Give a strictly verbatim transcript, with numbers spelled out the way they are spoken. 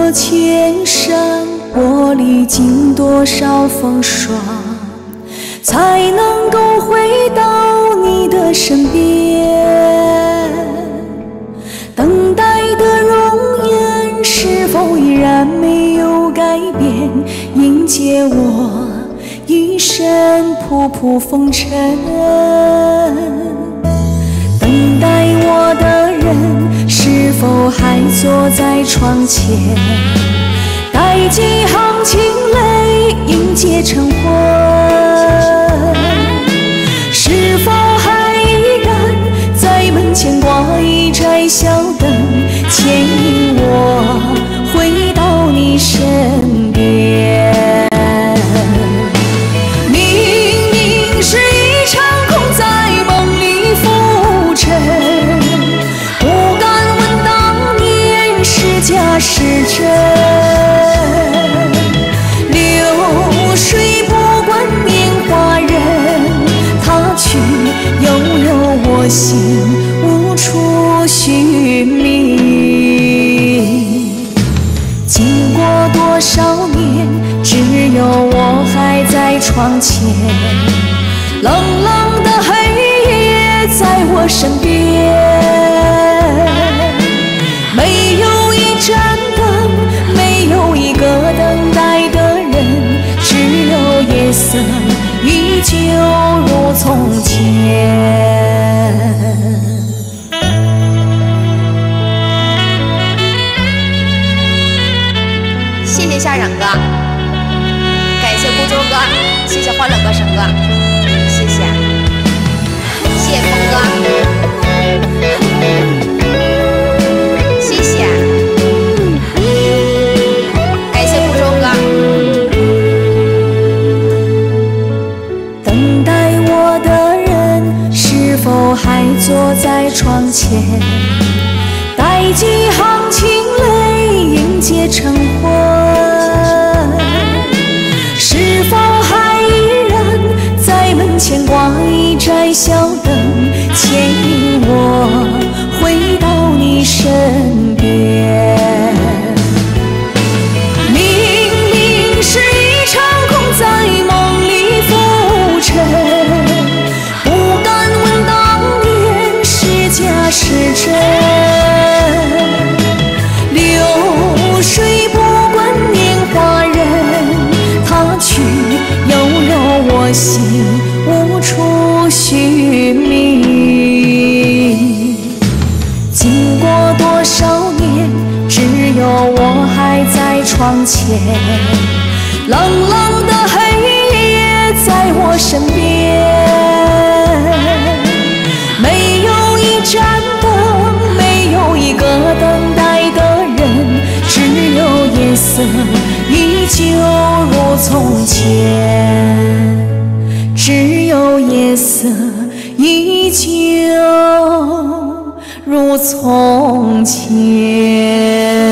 过千山，我历经多少风霜，才能够回到你的身边。等待的容颜是否依然没有改变，迎接我一身仆仆风尘。等待我的人是否还坐在窗前，带几行清泪迎接晨昏？是否还依然在门前挂一盏小灯，牵引我回到你身边？明明是一场空在梦里浮沉，不敢问当年是假是真。流水不管年华人，他去悠悠我心，无处寻觅。经过多少年，只有我还在窗前，冷冷的黑夜在我身边，没有一盏灯，没有一个等待的人，只有夜色依旧如从前。 谢谢校长哥，感谢孤舟哥，谢谢欢乐歌神哥，谢谢，谢谢峰哥，谢谢，感谢孤舟哥。 等待我的人是否还坐在窗前，带几行清泪迎接晨昏？是否还依然在门前挂一盏小灯，牵引我回到你身边？明明是一场空在梦里浮沉，不敢问当年是假是真。流水不管年华人，他去悠悠我心，无处寻觅。经过多少年，只有我还在窗前，冷冷的黑夜在我身边，没有一盏灯，没有一个等待的人，只有夜色依旧如从前，只有夜色依旧如从前。